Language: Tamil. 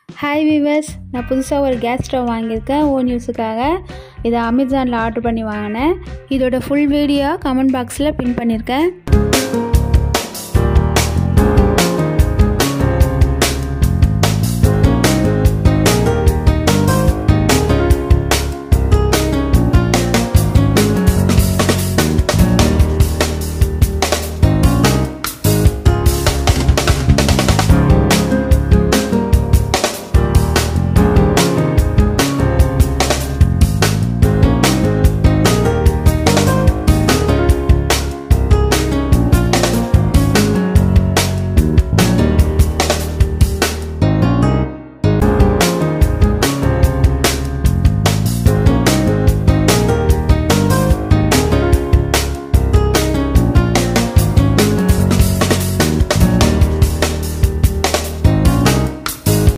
ஹாய் வியூவர்ஸ், நான் புதுசாக ஒரு கேஸ் ஸ்டவ் வாங்கியிருக்கேன் ஓன் யூஸுக்காக. இதை அமேசானில் ஆர்டர் பண்ணி வாங்கினேன். இதோட ஃபுல் வீடியோ கமெண்ட் பாக்ஸில் பின் பண்ணியிருக்கேன்.